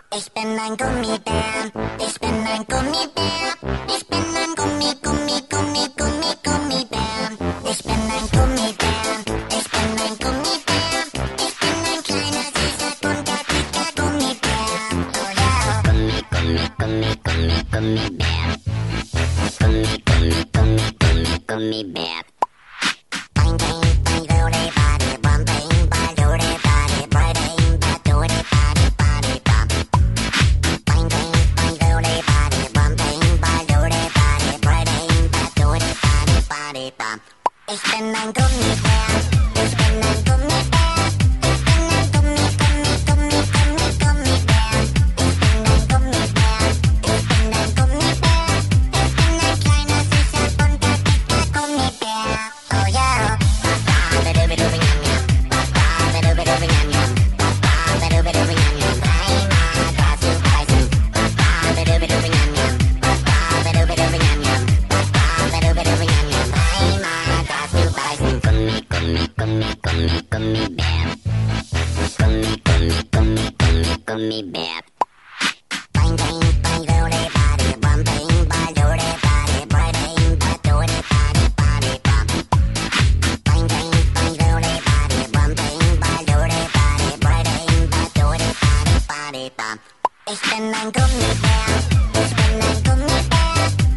Ich bin ein Gummibär, ich bin ein Gummibär, ich bin ein Gummibär. Ich bin ein Gummibär, ich bin ein Gummibär, ich bin ein kleiner, süßer, bunter, dicker Gummibär. Oh ja. Gummibär. Gummibär. Bang, bang, bang, roly body, bum, bang, bang, roly body, bright aim, bad, roly body, body, bum. Bang, bang, bang, roly body, bum, bang, bang, roly body, bright aim, bad, roly body, body, bum. Ich bin ein Gummibär, ich bin ein Gummibär, ich bin ein Gummibär. Ich bin ein Gummibär, ich bin ein Gummibär, ich bin ein kleiner, süßer, bunter, dicker Gummibär. Oh ja. Gummibär. Bang, bang, bang, roly body, bum, bang, bang, roly body, bright aim, bad, roly body, body, bum. Bang, bang, bang, roly body, bum, bang, bang, roly body, bright aim, bad, roly body, body, bum. Ich bin ein Gummibär, ich bin ein Gummibär,